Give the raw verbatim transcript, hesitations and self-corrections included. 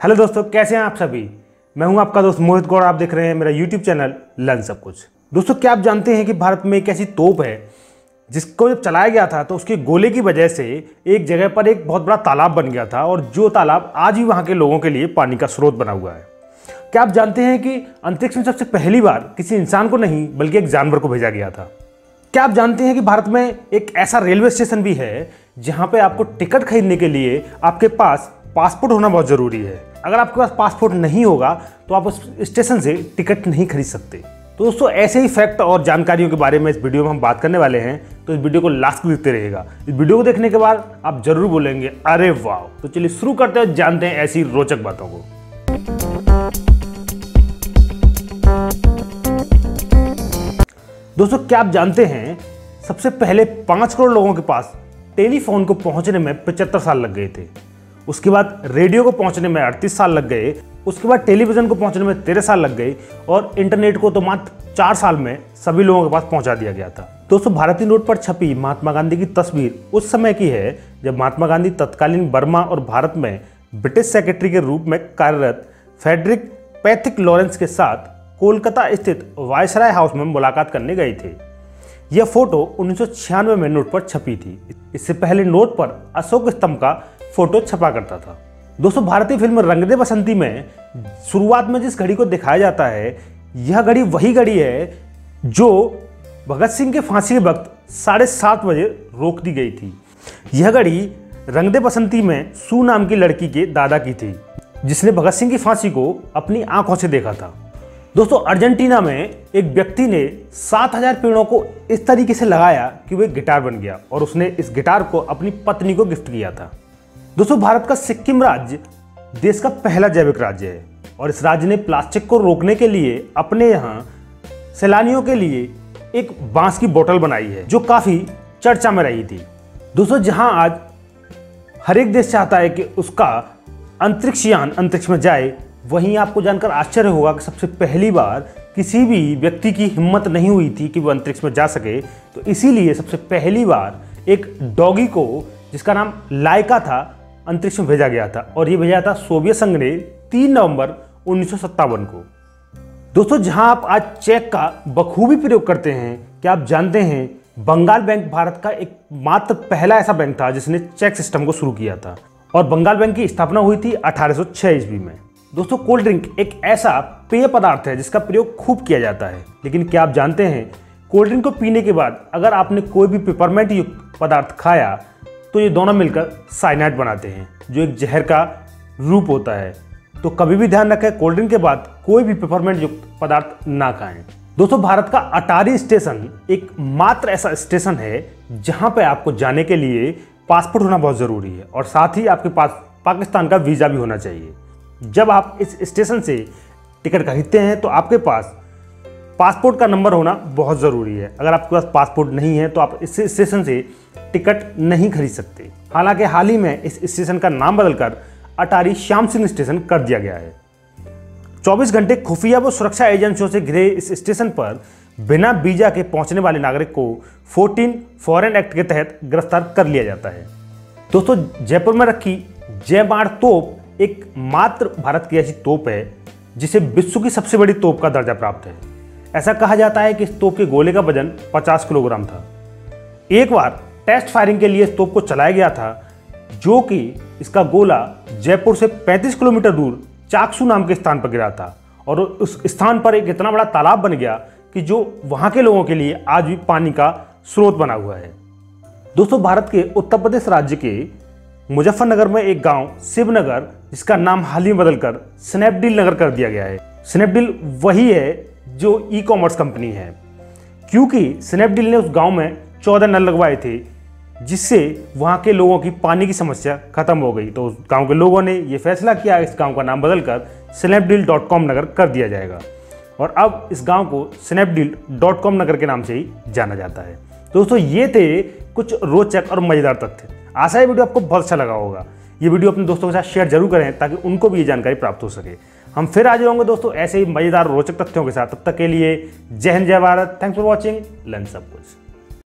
Hello दोस्तों, कैसे हैं आप सभी। मैं हूं आपका दोस्त मोहित गौड़। आप देख रहे हैं मेरा यूट्यूब चैनल लर्न सब कुछ। दोस्तों, क्या आप जानते हैं कि भारत में एक ऐसी तोप है जिसको जब चलाया गया था तो उसके गोले की वजह से एक जगह पर एक बहुत बड़ा तालाब बन गया था और जो तालाब आज भी वहां के लोगों के लिए पानी का स्रोत बना हुआ है। क्या आप जानते हैं कि अंतरिक्ष में सबसे पहली बार किसी इंसान को नहीं बल्कि एक जानवर को भेजा गया था। क्या आप जानते हैं कि भारत में एक ऐसा रेलवे स्टेशन भी है जहां पे आपको टिकट खरीदने के लिए आपके पास पासपोर्ट होना बहुत ज़रूरी है। अगर आपके पास पासपोर्ट नहीं होगा तो आप उस स्टेशन से टिकट नहीं खरीद सकते। तो दोस्तों, ऐसे ही फैक्ट और जानकारियों के बारे में इस वीडियो में हम बात करने वाले हैं, तो इस वीडियो को लास्ट तक देखते रहिएगा। इस वीडियो को देखने के बाद आप जरूर बोलेंगे अरे वाह। तो चलिए शुरू करते हैं, जानते हैं ऐसी रोचक बातों को। दोस्तों, क्या आप जानते हैं सबसे पहले पांच करोड़ लोगों के पास टेलीफोन को पहुंचने में पचहत्तर साल लग गए थे। उसके बाद रेडियो को पहुंचने में अड़तीस साल लग गए। उसके बाद टेलीविजन को पहुंचने में तेरह साल लग गए और इंटरनेट को तो मात्र चार साल में सभी लोगों के पास पहुंचा दिया गया था। दोस्तों, भारतीय नोट पर छपी महात्मा गांधी की तस्वीर उस समय की है जब महात्मा गांधी तत्कालीन बर्मा और भारत में ब्रिटिश सेक्रेटरी के रूप में कार्यरत फेडरिक पैथिक लॉरेंस के साथ कोलकाता स्थित वायसराय हाउस में मुलाकात करने गए थे। यह फोटो उन्नीस सौ छियानवे में नोट पर छपी थी। इससे पहले नोट पर अशोक स्तंभ का फोटो छपा करता था। दोस्तों, भारतीय फिल्म रंग दे बसंती में शुरुआत में जिस घड़ी को दिखाया जाता है, यह घड़ी वही घड़ी है जो भगत सिंह के फांसी के वक्त साढ़े सात बजे रोक दी गई थी। यह घड़ी रंग दे बसंती में सू नाम की लड़की के दादा की थी जिसने भगत सिंह की फांसी को अपनी आंखों से देखा था। दोस्तों, अर्जेंटीना में एक व्यक्ति ने सात हजार पेड़ों को इस तरीके से लगाया कि वो एक गिटार बन गया और उसने इस गिटार को अपनी पत्नी को गिफ्ट किया था। दोस्तों, भारत का सिक्किम राज्य देश का पहला जैविक राज्य है और इस राज्य ने प्लास्टिक को रोकने के लिए अपने यहाँ सैलानियों के लिए एक बांस की बोतल बनाई है जो काफी चर्चा में रही थी। दोस्तों, जहां आज हर एक देश चाहता है कि उसका अंतरिक्ष यान अंतरिक्ष में जाए, वहीं आपको जानकर आश्चर्य होगा कि सबसे पहली बार किसी भी व्यक्ति की हिम्मत नहीं हुई थी कि वो अंतरिक्ष में जा सके। तो इसीलिए सबसे पहली बार एक डॉगी को, जिसका नाम लाइका था, अंतरिक्ष में भेजा गया था और ये भेजा था सोवियत संघ ने तीन नवंबर उन्नीस सौ सत्तावन को। दोस्तों, जहां आप आज चेक का बखूबी प्रयोग करते हैं, क्या आप जानते हैं बंगाल बैंक भारत का एक मात्र पहला ऐसा बैंक था जिसने चेक सिस्टम को शुरू किया था और बंगाल बैंक की स्थापना हुई थी अठारह सौ छह ईस्वी में। दोस्तों, कोल्ड ड्रिंक एक ऐसा पेय पदार्थ है जिसका प्रयोग खूब किया जाता है, लेकिन क्या आप जानते हैं कोल्ड ड्रिंक को पीने के बाद अगर आपने कोई भी पिपरमेंट युक्त पदार्थ खाया तो ये दोनों मिलकर साइनाइड बनाते हैं जो एक जहर का रूप होता है। तो कभी भी ध्यान रखें, कोल्ड ड्रिंक के बाद कोई भी पिपरमेंट युक्त पदार्थ ना खाएं। दोस्तों, भारत का अटारी स्टेशन एक मात्र ऐसा स्टेशन है जहां पे आपको जाने के लिए पासपोर्ट होना बहुत ज़रूरी है और साथ ही आपके पास पाकिस्तान का वीज़ा भी होना चाहिए। जब आप इस स्टेशन से टिकट खरीदते हैं तो आपके पास पासपोर्ट का नंबर होना बहुत ज़रूरी है। अगर आपके पास पासपोर्ट नहीं है तो आप इस स्टेशन से टिकट नहीं खरीद सकते। हालांकि हाल ही में इस स्टेशन का नाम बदलकर अटारी श्याम सिंह स्टेशन कर दिया गया है। चौबीस घंटे खुफिया व सुरक्षा एजेंसियों से घिरे इस स्टेशन पर बिना वीजा के पहुंचने वाले नागरिक को चौदह फॉरेन एक्ट के तहत गिरफ्तार कर लिया जाता है। दोस्तों, जयपुर में रखी जयमार तोप एक मात्र भारत की ऐसी तोप है जिसे विश्व की सबसे बड़ी तोप का दर्जा प्राप्त है। ऐसा कहा जाता है कि इस तोप के गोले का वजन पचास किलोग्राम था। एक बार टेस्ट फायरिंग के लिए इस तोप को चलाया गया था जो कि इसका गोला जयपुर से पैंतीस किलोमीटर दूर चाकसू नाम के स्थान पर गिरा था और उस स्थान पर एक इतना बड़ा तालाब बन गया कि जो वहां के लोगों के लिए आज भी पानी का स्रोत बना हुआ है। दोस्तों, भारत के उत्तर प्रदेश राज्य के मुजफ्फरनगर में एक गांव शिवनगर, जिसका नाम हाल ही में बदलकर स्नैपडील नगर कर दिया गया है। स्नैपडील वही है जो ई कॉमर्स कंपनी है, क्योंकि स्नैपडील ने उस गांव में चौदह नल लगवाए थे जिससे वहां के लोगों की पानी की समस्या खत्म हो गई। तो उस गांव के लोगों ने यह फैसला किया इस गांव का नाम बदलकर स्नैपडील डॉट कॉम नगर कर दिया जाएगा और अब इस गांव को स्नैपडील डॉट कॉम नगर के नाम से ही जाना जाता है। दोस्तों, ये थे कुछ रोचक और मजेदार तथ्य। आशा है वीडियो आपको बहुत अच्छा लगा होगा। ये वीडियो अपने दोस्तों के साथ शेयर जरूर करें ताकि उनको भी ये जानकारी प्राप्त हो सके। हम फिर आ जाएंगे दोस्तों ऐसे ही मजेदार रोचक तथ्यों के साथ। तब तक के लिए Jai Hind, Jai Bharat. Thanks for watching learn सब कुछ।